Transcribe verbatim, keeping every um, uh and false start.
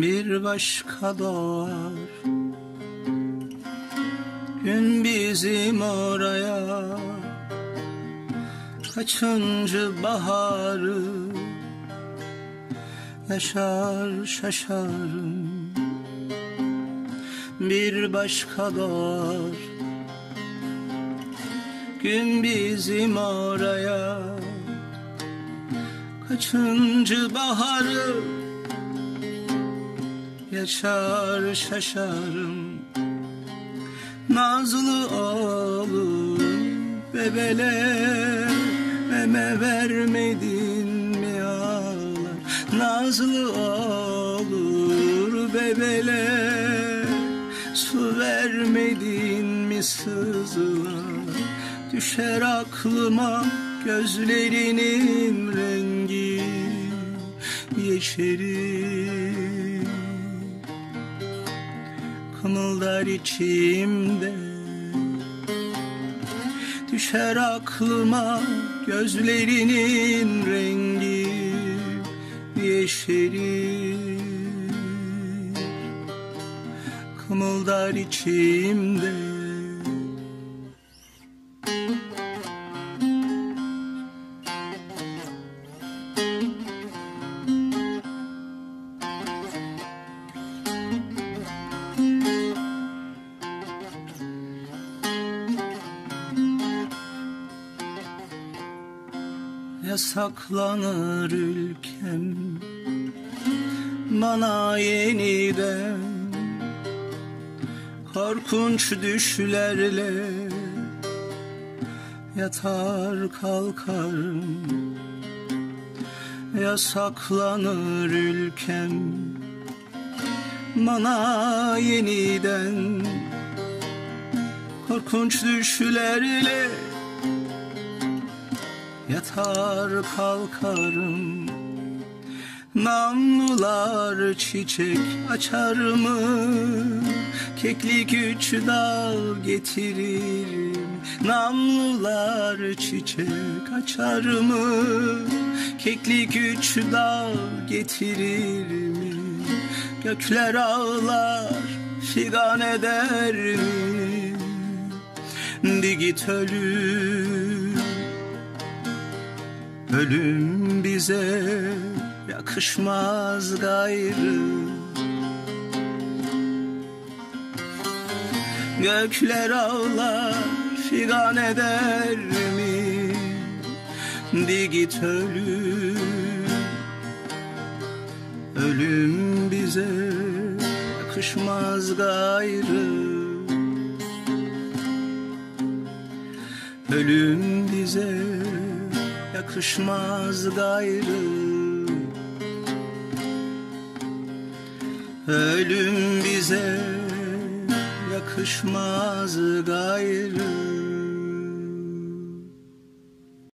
bir başka doğar. Gün bizim oraya kaçıncı baharı yaşar şaşarım. Bir başka doğar. Gün bizim oraya kaçıncı baharı yaşar şaşarım. Nazlı olur bebeler, meme vermedin mi ağlar. Nazlı olur bebeler, su vermedin mi sızlar. Düşer aklıma gözlerinin rengi yeşeri. Kımıldar içimde, düşer aklıma gözlerinin rengi yeşeri. Kımıldar içimde. Yasaklanır ülkem bana yeniden, korkunç düşlerle yatar kalkarım. Yasaklanır ülkem bana yeniden, korkunç düşlerle yatar kalkarım. Namlular çiçek açar mı? Keklik üç dal getiririm. Namlular çiçek açar mı? Keklik üç dal getiririm. Gökler ağlar figan eder mi? Di git ölüm, ölüm bize yakışmaz gayrı. Gökler ağlar figan eder mi? Di git ölüm, ölüm bize yakışmaz gayrı. Ölüm bize yakışmaz gayrı. Ölüm bize yakışmaz gayrı.